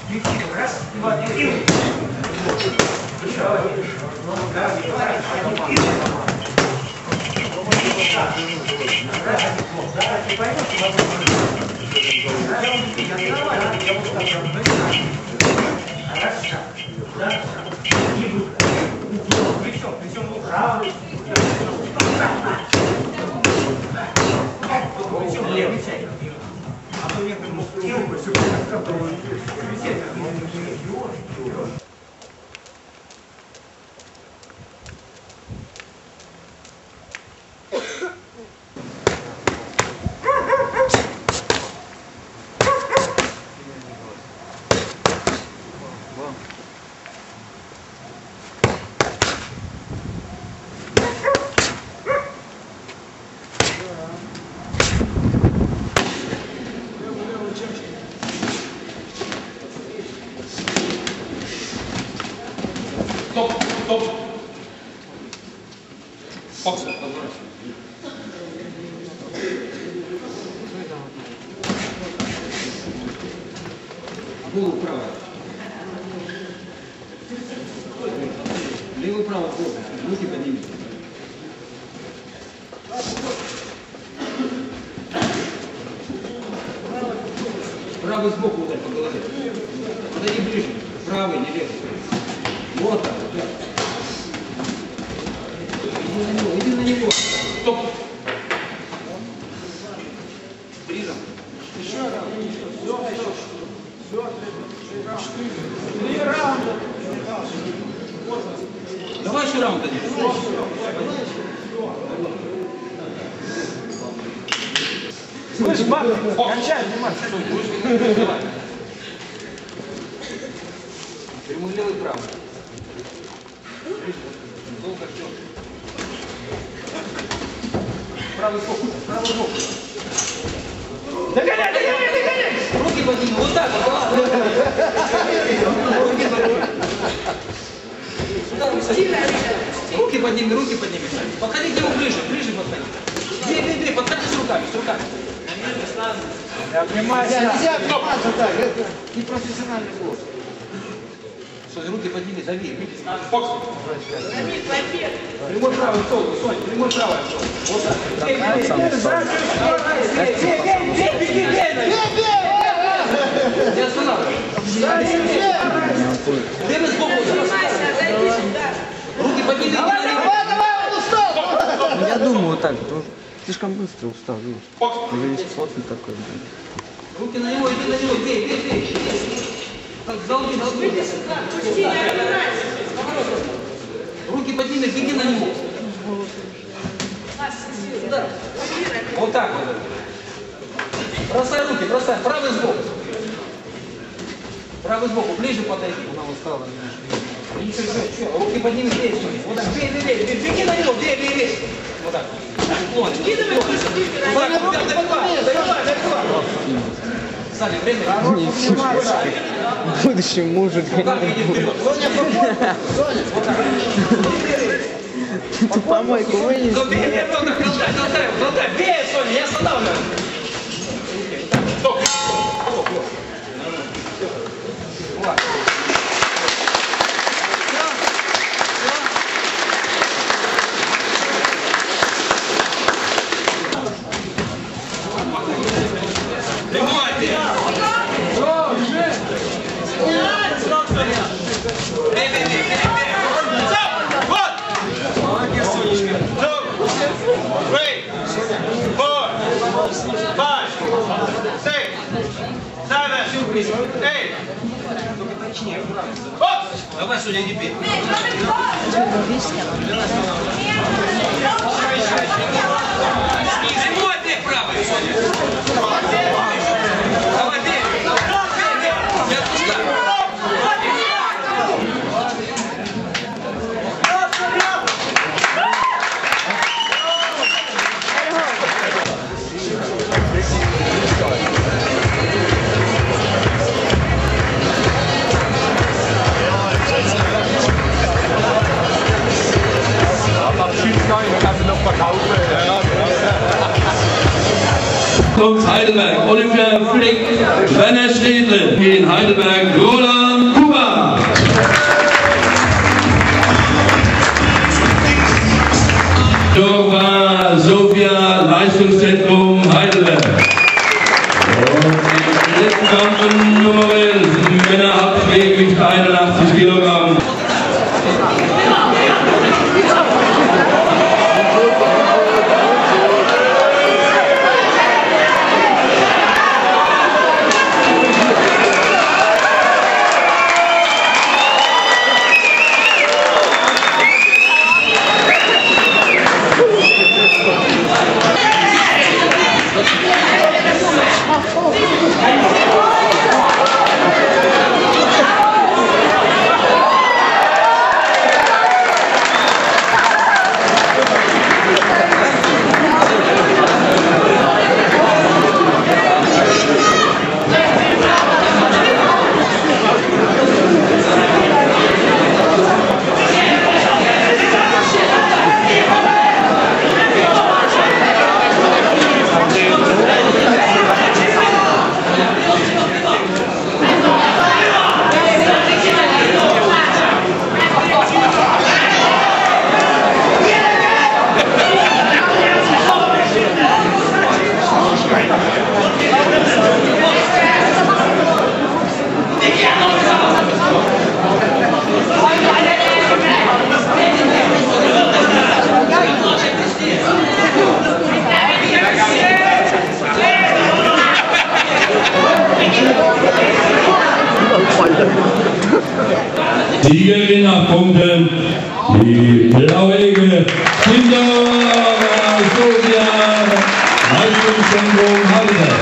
Раз, два, три. Стоп, стоп. Фокс. Голову вправо. Левую право, голову. Руки поднимите. Правый сбоку ударь по голове. Подойди ближе. Правый, не левый. Вот так. Да. Иди на него, иди на него. Стоп. Ближе. Еще раз. Все. 3 раунда. Давай еще раунд один. Слышь, мама, кончай, внимание. Давай. Прямой левый правый. Долго ждем. Правый сбоку, правый сбоку. Догоняй, догоняй, догоняй! Руки подними, вот так вот. Руки подними. Сюда высоти. Руки подними, руки подними. Подходите его ближе, ближе подходи. Бей, подходи с руками, с руками. Обнимайся. Нельзя обниматься так, это непрофессиональный бокс. Соня, руки подними, дави, видишь? Фокс. Прямой правый стол, Соня, прямой правый стол. Вот так. Бей, не останавливай. Бей сбоку. Руки подними. Давай, он устал! Я думаю, так, ну, слишком быстро устал, видишь. Фокс. Уже весь потный такой, блин. Руки на него, иди на него, бей. Так, залги. Руки подними, беги на него. Сюда. Вот так вот. Бросай руки, бросай. Правый сбоку. Правый сбоку, ближе подойди. Она устала немножко. Руки подними, бей. Вот так, бей. Беги на него, бей. Вот так. Давай. Саня, время. Будущий мужик. Соня, попробуй! Соня! Ты помойку вынес. Глотай, бей, Соня, я останавливаю. Стоп. Давай, Соня, не бей. Прямой ты правый, Соня. Давай, бей. Не отпускай. aus Heidelberg, Olympia Flick, Werner Stedle, in Heidelberg, Roland Kuba. Dora Sophia, Leistungszentrum Heidelberg. Und im dritten Kampf Nummer 11, Männer Hauptgewicht 81 Kilogramm. Siegerin nach Punkten, die blauäugige Kinder Sophia, Leistungszentrum Heidelberg.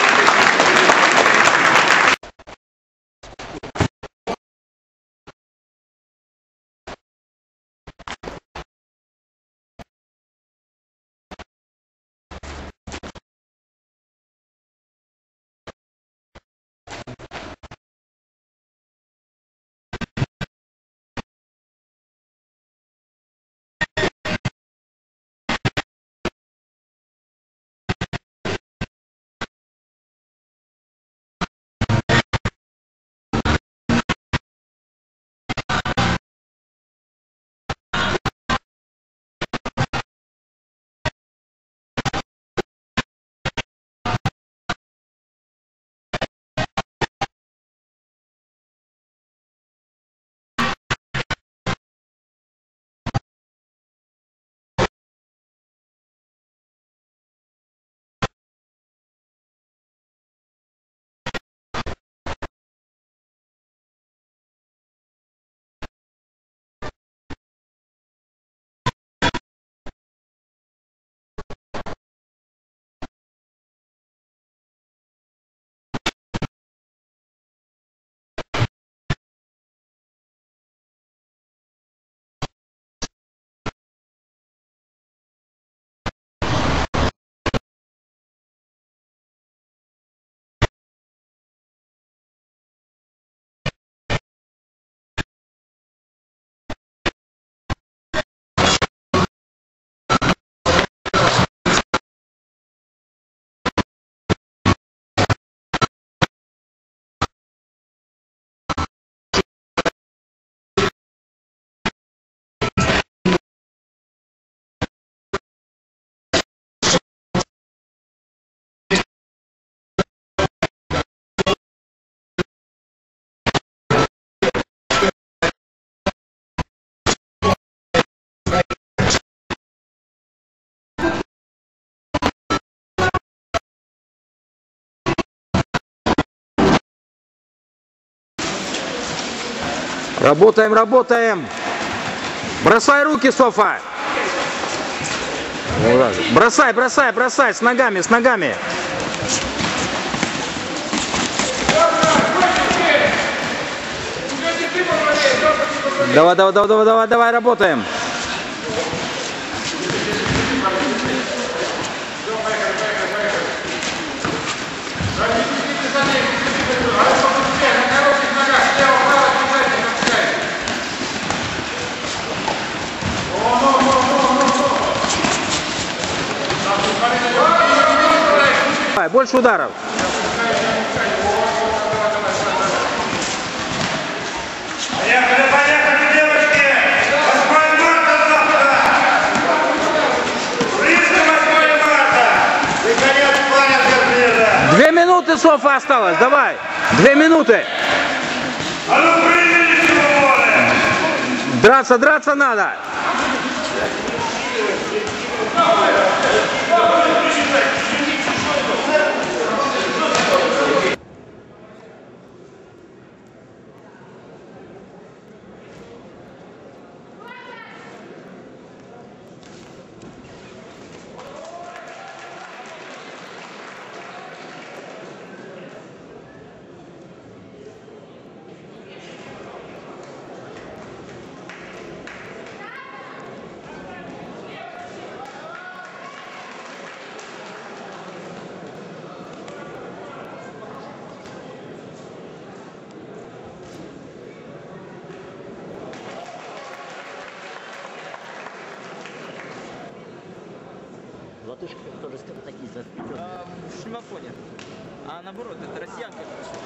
Работаем, работаем. Бросай руки, Софа. Бросай, бросай, бросай. С ногами, с ногами. Давай, давай, давай, давай, давай, давай, работаем. больше ударов. Поехали, поехали, девочки! 8 марта завтра! Близко 8 марта! И конец плана сюрприза! 2 минуты, Софа, осталось, давай. 2 минуты. А ну приняли свободы! Драться надо. Латышка тоже такие заплетенные. В шлемофоне. А наоборот, это россиянка.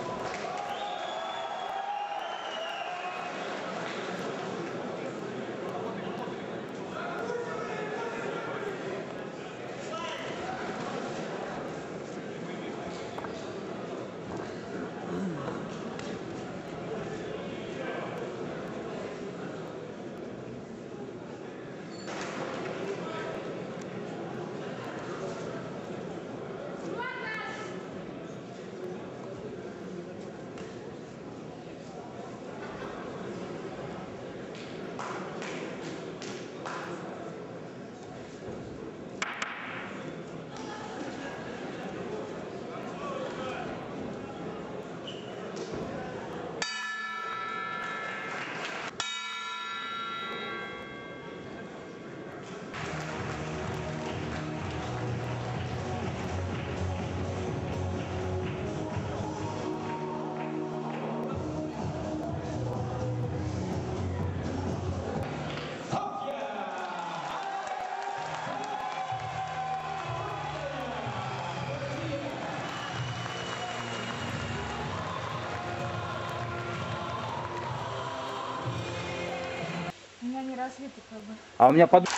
У меня не развиты как бы. А у меня под...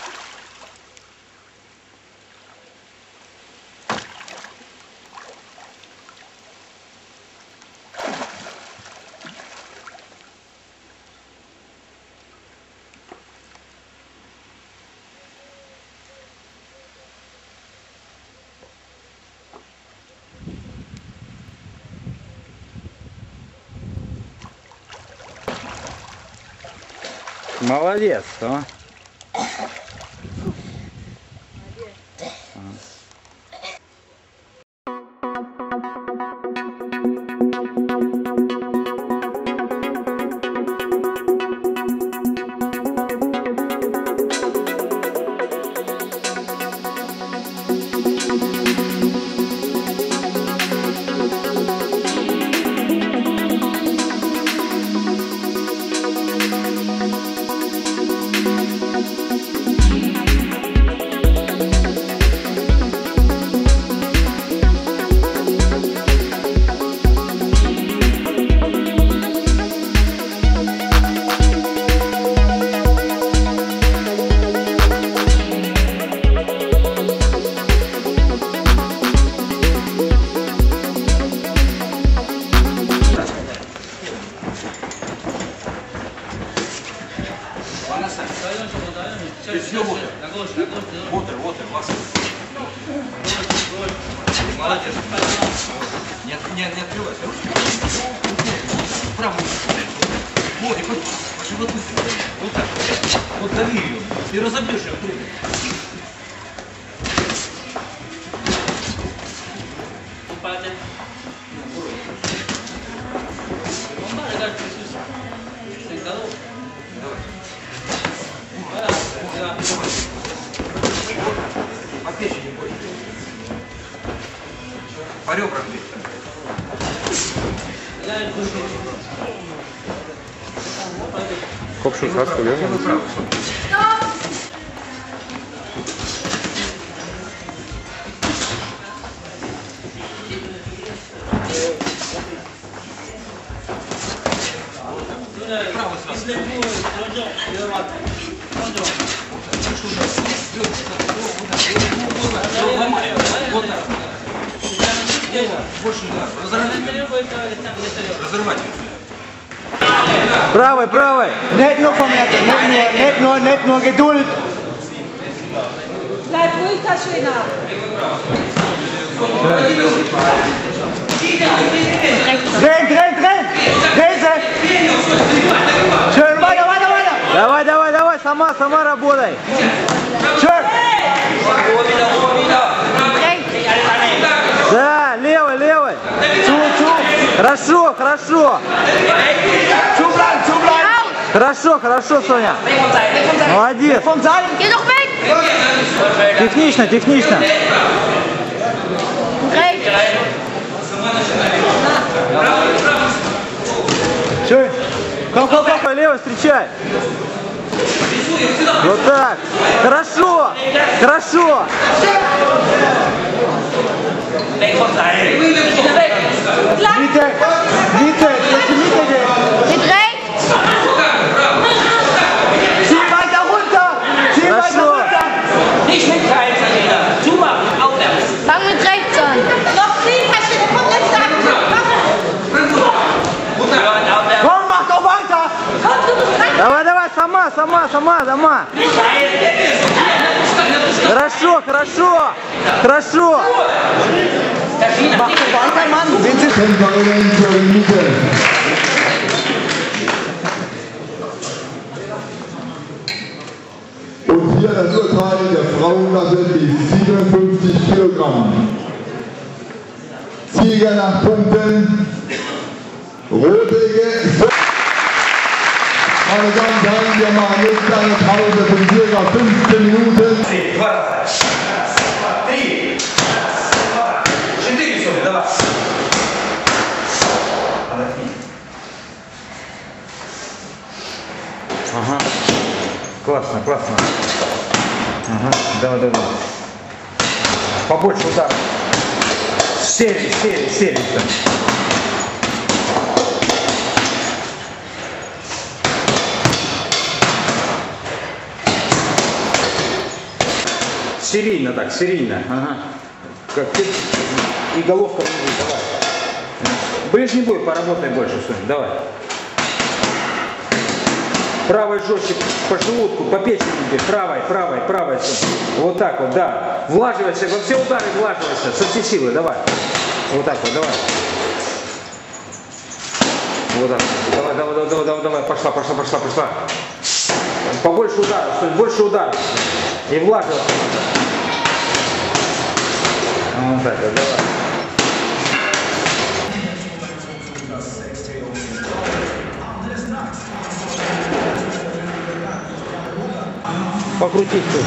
Молодец, а? Молодец. Не открывайся. Правую. Вот, и по животу. Вот так. Вот дави ее. Ты разобьешь ее. По печени больше. По ребрам бить. Kopšus atskuļ, ja? Вот так. Больше разорвать. Правой, правой. Nicht nur vom Herzen, nicht nur Geduld. Bleib ruhig, Taschina. Drehen. Drehen Sie. Schön, weiter. Давай, сама работай. Schön. Да, левой. Хорошо. Zubleiben. Хорошо, Соня. Молодец. Vom Seil. Geh doch weg! Технично. Rechts! Schön. Komm. Левой встречай. Вот так. Хорошо. Mitte. Jetzt die Mitte gehen. Mit rechts! Zieh weiter runter. Nicht mit Kreis, Alina. Zumachen, aufwärts. Fang mit rechts an! Noch nie, Taschina, komm rechts an! Komm, mach doch weiter. Komm, du musst rechts! Давай, сама. Хорошо. Mach doch weiter, Mann. Kämpferinnen zur Minute. Und hier das Urteil der Frauenklasse, die 57 Kilogramm. Sieger nach Punkten, Rodriguez. Meine Damen und Herren, wir machen jetzt eine Pause von ca. 15 Minuten. 3, 4, давай. Ага. Классно. Ага, давай. Побольше ударов. Серии. Серийно. Ага. Как ты. И головка внизу, давай. Ближний бой поработай больше, Соня, давай. Правой жестче по желудку, по печени бей. Правой, Соня. Вот так вот, да. Влаживайся, во все удары влаживайся, со всей силы, давай. Вот так вот, давай. Вот так. Давай. Пошла. Побольше ударов, Соня, больше ударов. И влаживайся. Вот так вот, давай. Покрутить тоже.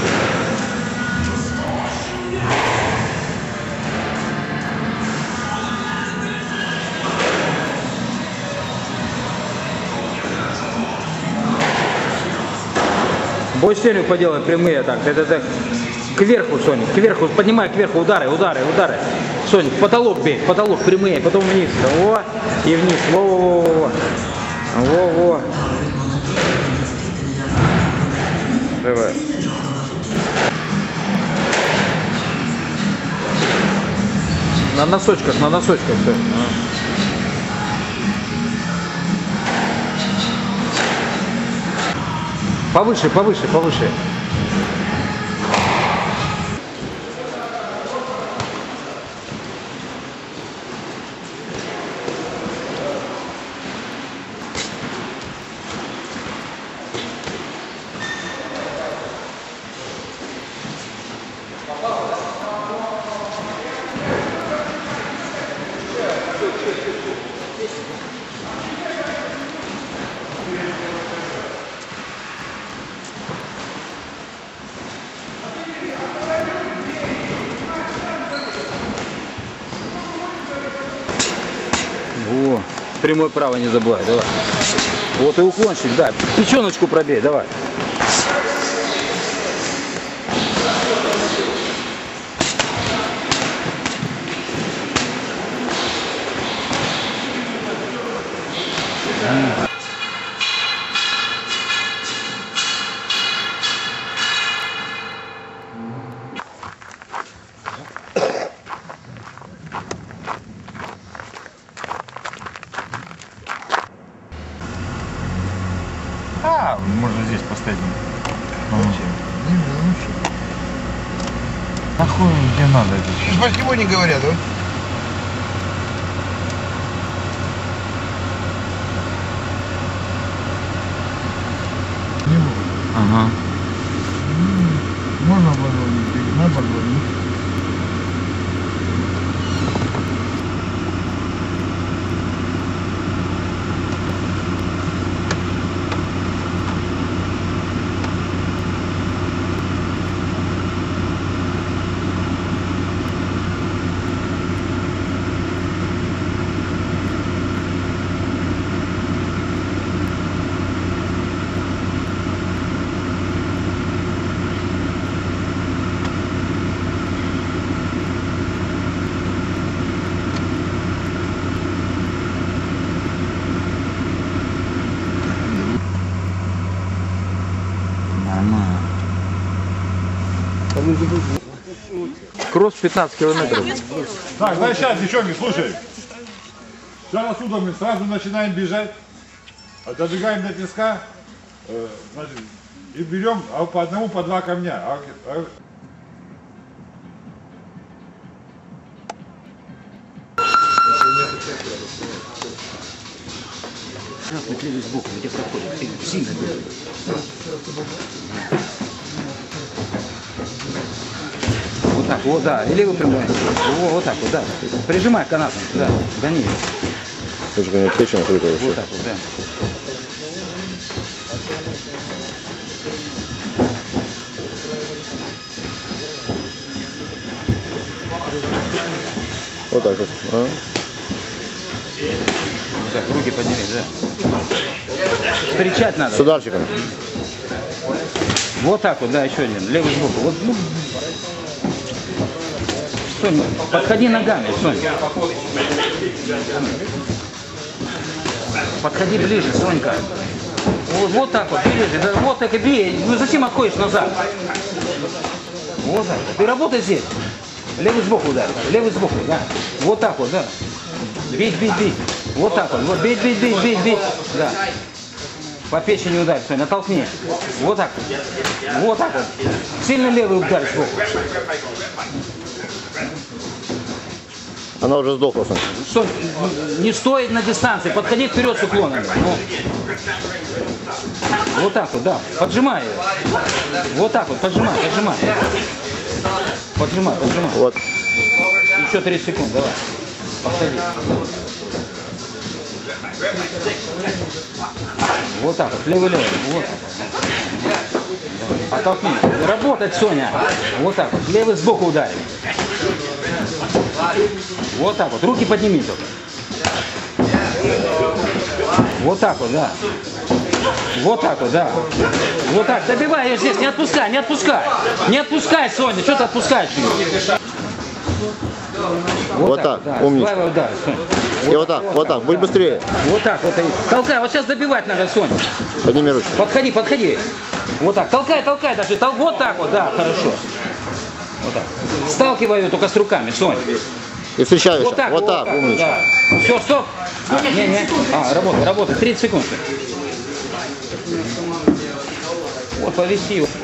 Бой стеню поделай прямые так. Это так. Кверху, Соня, кверху, поднимай кверху, удары. Соня, в потолок бей, прямые, потом вниз. Во, и вниз. Во. Давай. На носочках, Соня. Повыше. Во, прямой правый не забывай, давай. Вот и уклончик, да. Печеночку пробей, давай. Да, можно здесь поставить. Нахуй где надо это? Почему не говорят, а? Ага. Можно позвонить, надо позвонить. Нормально. Кросс 15 километров. Так, значит, сейчас, девчонки, слушай. Сейчас отсюда мы сразу начинаем бежать. Добегаем до песка. Значит, и берем по одному, по два камня. Красный левый сбоку, где проходит, сильно бежит. Вот так, вот, да, и левый прямой. Вот так вот, да. Прижимай канатом, да, гони. Слушай, у меня печень открыта вообще. Вот так вот, да. Вот так вот. А? Так, руки подними, да. Встречать надо. С ударчиком. Вот так вот, да, еще один. Левый сбоку. Вот, ну. Соня, подходи ногами, Соня. Подходи ближе, Сонька. Вот так вот, ближе. Да, вот так и бей. Ну зачем отходишь назад? Вот так. Ты работай здесь. Левый сбоку ударь. Левый сбоку, да. Вот так вот, да. Бить, бить, бить. Вот так вот. Вот бить, бить, бить, бить, бить. Да. По печени ударь, Соня, натолкни. Вот так вот. Вот так вот. Сильно левый ударь сбоку. Она уже сдохла, Сонь. Сонь, не стоит на дистанции. Подходи вперед с уклонами. Ну. Вот так вот, да. Поджимай ее. Вот так вот, поджимай, поджимай. Поджимай, поджимай. Вот. Еще 30 секунд, давай. Подходи. Вот так вот, левый-левый. Вот так. Оттолкни. Работать, Соня. Вот так вот. Левый сбоку ударим. Вот так вот. Руки подними только. Вот так вот, да. Вот так вот, да. Вот так. Добивай ее здесь. Не отпускай, не отпускай. Не отпускай, Соня. Что ты отпускаешь ее? Вот так, да. умничка. Удар, И вот так, будь быстрее. Вот так, вот. Толкай, вот сейчас добивать надо, Соня. Подними руки. Подходи, подходи. Вот так, толкай, толкай даже. Вот так вот, да, хорошо. Вот так. Сталкивай ее только с руками, Соня. И встречаешься. Вот так, вот так, умничка. Да. Все, стоп. Не. Работай, работай. 30 секунд. Вот, повести его.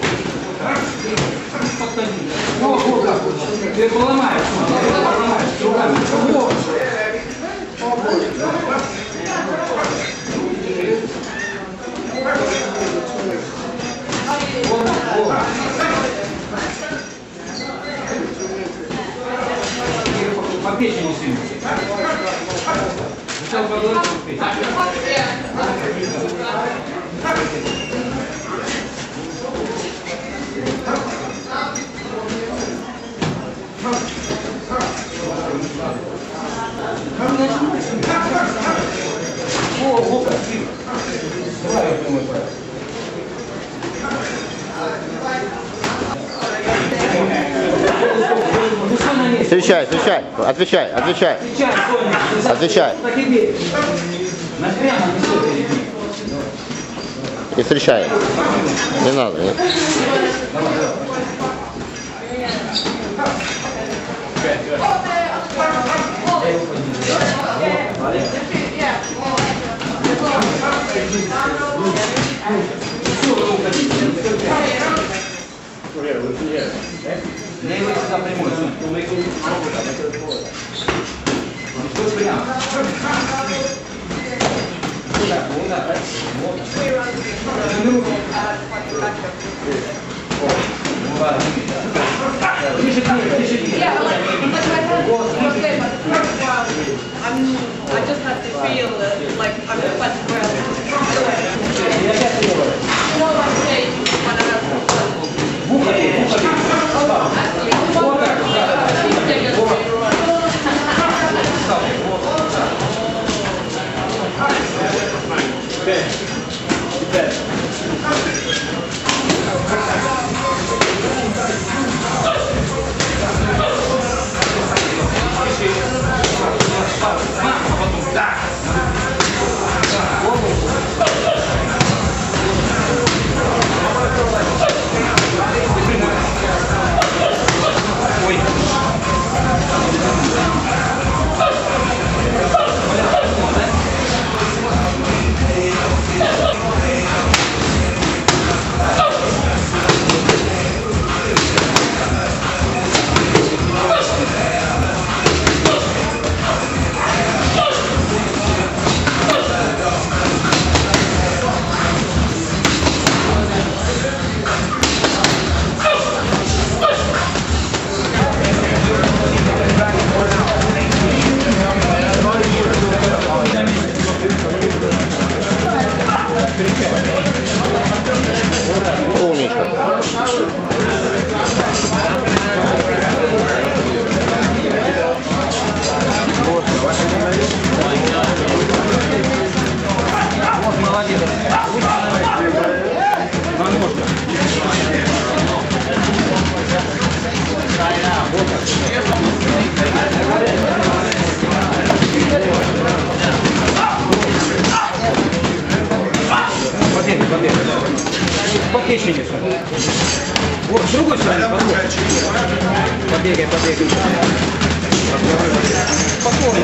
Ты поломаешь, руками. По печени сильно. Сначала поговорить по печени. О, красиво. Давай, думаю, Встречай, встречай. Отвечай, отвечай. Отвечай. И встречай. Не надо, нет? Yeah. Ближе к ней, ближе к ней. I just have to feel like I'm quite well. No, I'm saying when I По печени. Вот, с другой стороны, побегай, побегай. Спокойно.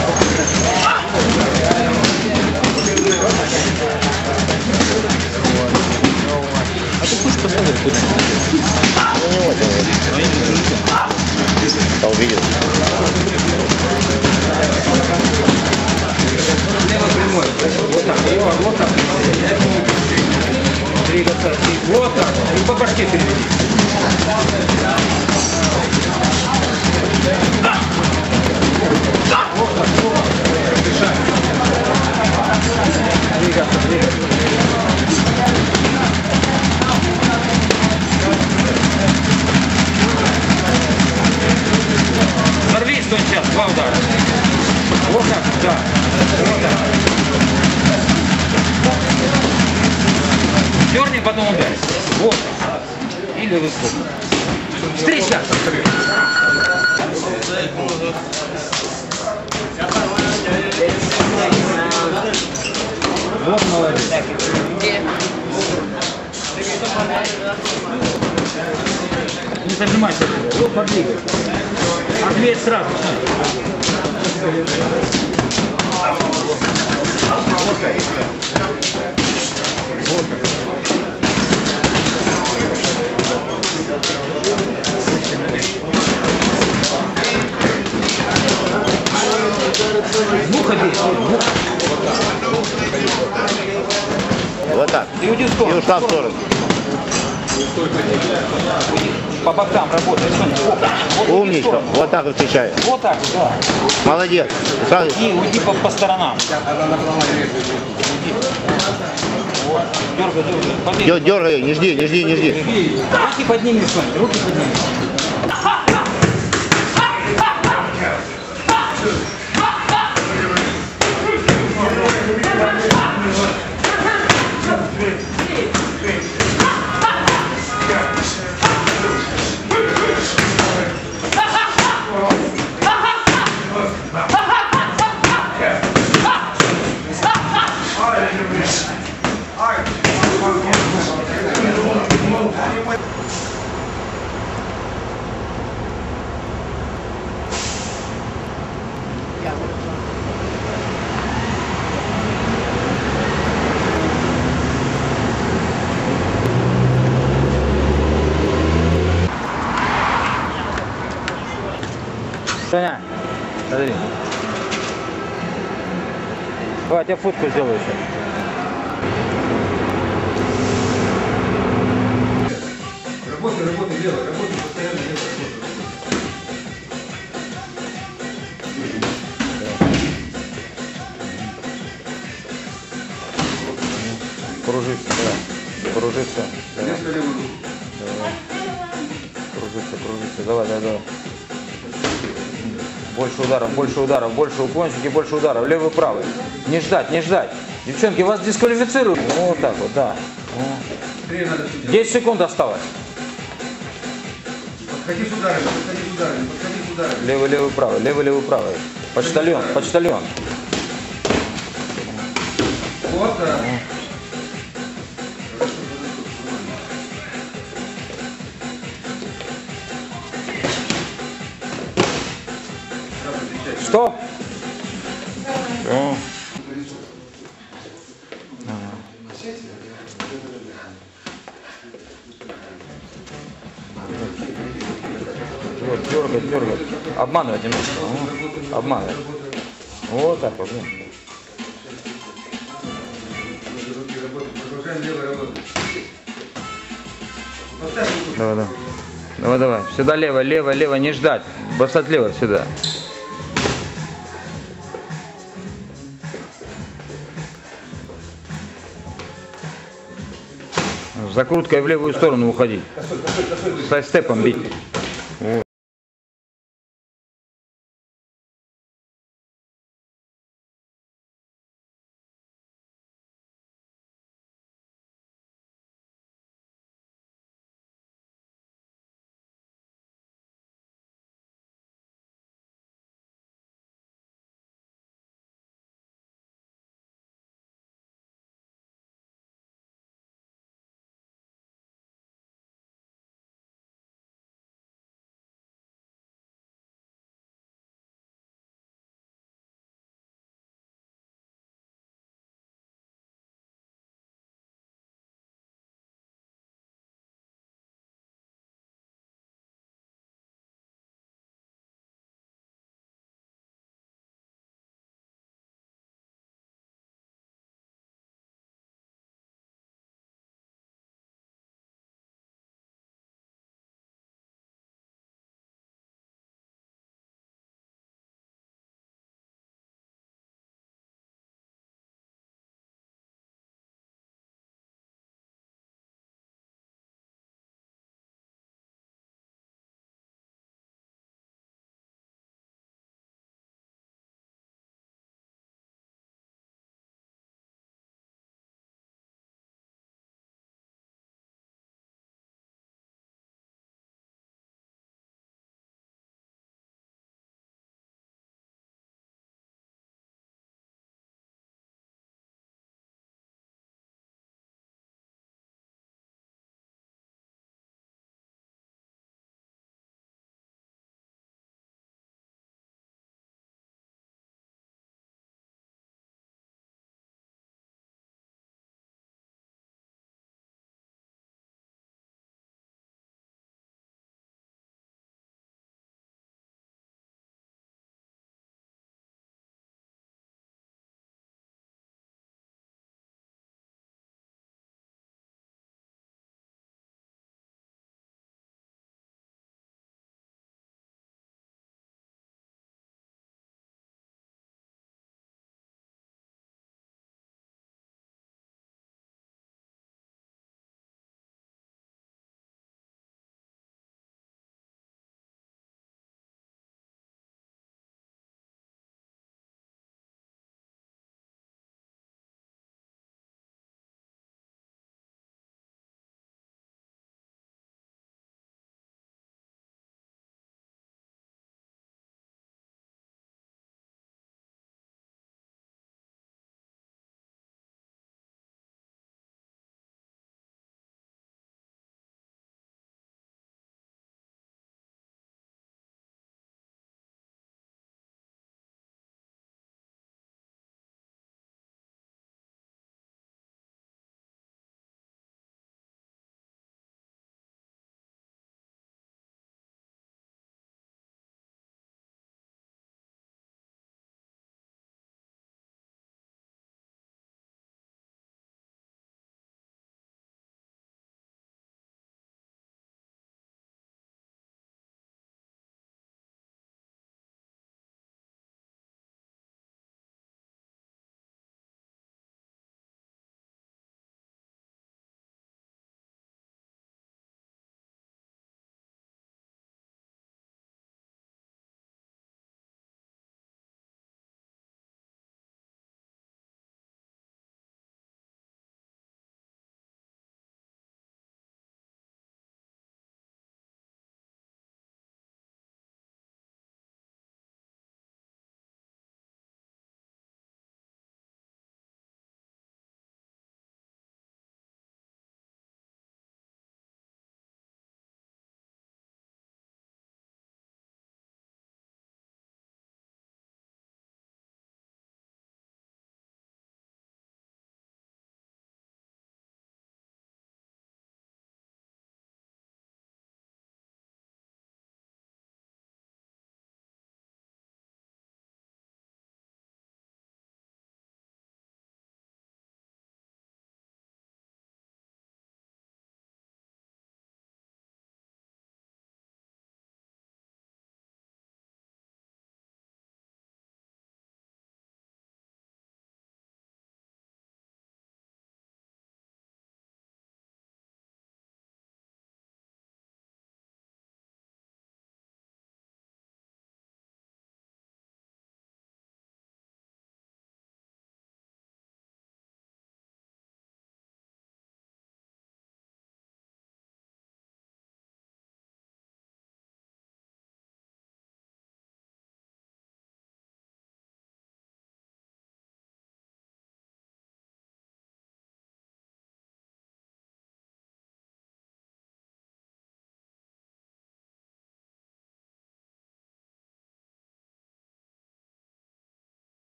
А ты хочешь посмотреть куда? Ну не очень. Я увидел. Лево прямой. Вот так, вот так. Двигаться. Вот так. И по башке переведи. Вот так. Дышать. Двигаться, двигаться. Нарвись, Тонь, сейчас. Два удара. Вот так, да. Вот так. Дерни, потом ударь. Вот так. Или высоко. Встреча! Вот молодец. Не зажимайся. Вот подвигай. Ответь сразу. Муха бей. Вот так. И уйди в сторону. И ушла в сторону. По бокам работает. Вот Умничка. Вот так вот встречай. Вот так, да. Молодец. Сразу. И уйди по сторонам. Вот. Дергай, дергай. Побег. Дергай ее, не жди, не жди, не жди. Руки подними, Соня, руки подними. Давай, я фотку сделаю сейчас. Работай, работай, делай, работай, постоянно делай. Кружится, да. Кружится. Давай. Давай. Кружится. Давай. Больше ударов, больше уклончики, больше ударов. Левый, правый. Не ждать. Девчонки, вас дисквалифицируют. Вот так вот, да. 10 секунд осталось. Подходи с ударами, Левый, правый. Почтальон. Вот, да. Стоп. Дергать. Обманывать немножко. Обманывать. Вот так вот. Продолжаем левой работать. Давай. Сюда лево, не ждать. Бросать лево сюда. Закруткой в левую сторону уходить. Со степом бить.